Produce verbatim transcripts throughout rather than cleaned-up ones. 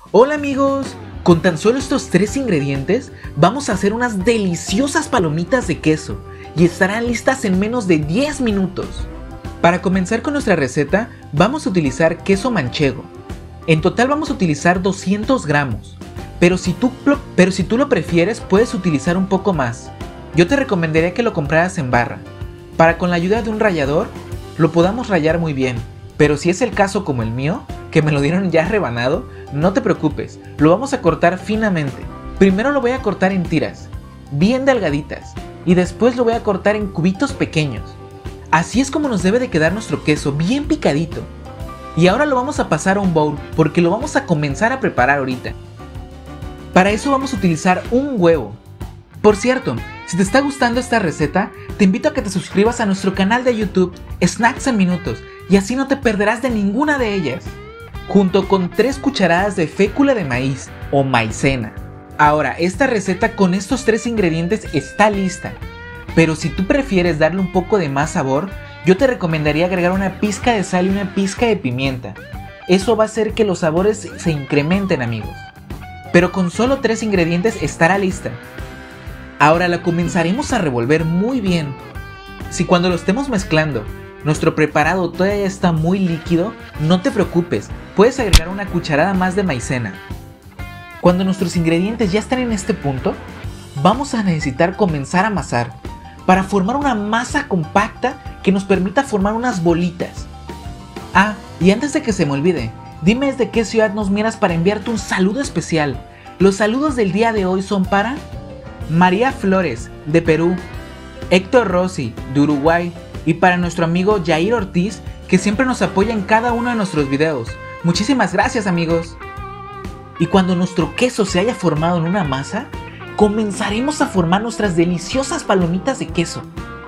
Hola amigos, con tan solo estos tres ingredientes vamos a hacer unas deliciosas palomitas de queso y estarán listas en menos de diez minutos. Para comenzar con nuestra receta vamos a utilizar queso manchego. En total vamos a utilizar doscientos gramos, pero si, tú, pero si tú lo prefieres puedes utilizar un poco más. Yo te recomendaría que lo compraras en barra, para con la ayuda de un rallador lo podamos rallar muy bien, pero si es el caso como el mío, que me lo dieron ya rebanado, no te preocupes, lo vamos a cortar finamente. Primero lo voy a cortar en tiras, bien delgaditas, y después lo voy a cortar en cubitos pequeños. Así es como nos debe de quedar nuestro queso, bien picadito. Y ahora lo vamos a pasar a un bowl, porque lo vamos a comenzar a preparar ahorita. Para eso vamos a utilizar un huevo. Por cierto, si te está gustando esta receta, te invito a que te suscribas a nuestro canal de YouTube Snacks en Minutos, y así no te perderás de ninguna de ellas. Junto con tres cucharadas de fécula de maíz o maicena. Ahora, esta receta con estos tres ingredientes está lista, pero si tú prefieres darle un poco de más sabor, yo te recomendaría agregar una pizca de sal y una pizca de pimienta. Eso va a hacer que los sabores se incrementen, amigos. Pero con solo tres ingredientes estará lista. Ahora la comenzaremos a revolver muy bien. Si cuando lo estemos mezclando nuestro preparado todavía está muy líquido, no te preocupes, puedes agregar una cucharada más de maicena. Cuando nuestros ingredientes ya están en este punto, vamos a necesitar comenzar a amasar para formar una masa compacta que nos permita formar unas bolitas. Ah, y antes de que se me olvide, dime desde qué ciudad nos miras para enviarte un saludo especial. Los saludos del día de hoy son para María Flores, de Perú, Héctor Rossi, de Uruguay, y para nuestro amigo Jair Ortiz, que siempre nos apoya en cada uno de nuestros videos. Muchísimas gracias, amigos. Y cuando nuestro queso se haya formado en una masa, comenzaremos a formar nuestras deliciosas palomitas de queso.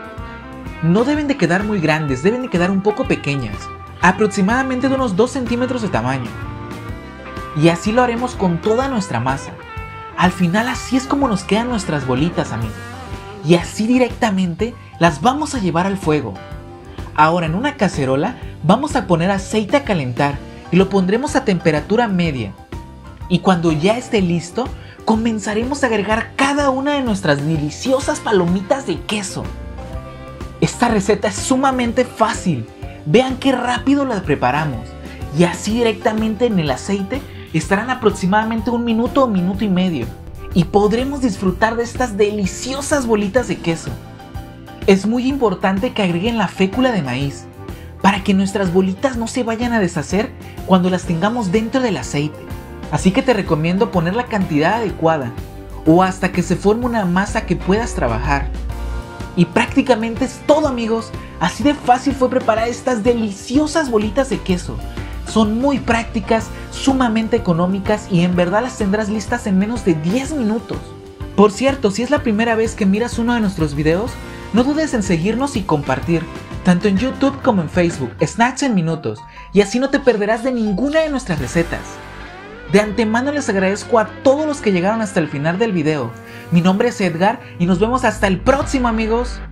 No deben de quedar muy grandes, deben de quedar un poco pequeñas, aproximadamente de unos dos centímetros de tamaño. Y así lo haremos con toda nuestra masa. Al final así es como nos quedan nuestras bolitas, amigos. Y así directamente las vamos a llevar al fuego. Ahora en una cacerola vamos a poner aceite a calentar y lo pondremos a temperatura media. Y cuando ya esté listo, comenzaremos a agregar cada una de nuestras deliciosas palomitas de queso. Esta receta es sumamente fácil. Vean qué rápido la preparamos. Y así directamente en el aceite estarán aproximadamente un minuto o minuto y medio. Y podremos disfrutar de estas deliciosas bolitas de queso. Es muy importante que agreguen la fécula de maíz para que nuestras bolitas no se vayan a deshacer cuando las tengamos dentro del aceite. Así que te recomiendo poner la cantidad adecuada o hasta que se forme una masa que puedas trabajar. Y prácticamente es todo, amigos. Así de fácil fue preparar estas deliciosas bolitas de queso. Son muy prácticas, sumamente económicas y en verdad las tendrás listas en menos de diez minutos. Por cierto, si es la primera vez que miras uno de nuestros videos, no dudes en seguirnos y compartir, tanto en YouTube como en Facebook, Snacks en Minutos, y así no te perderás de ninguna de nuestras recetas. De antemano les agradezco a todos los que llegaron hasta el final del video. Mi nombre es Edgar y nos vemos hasta el próximo, amigos.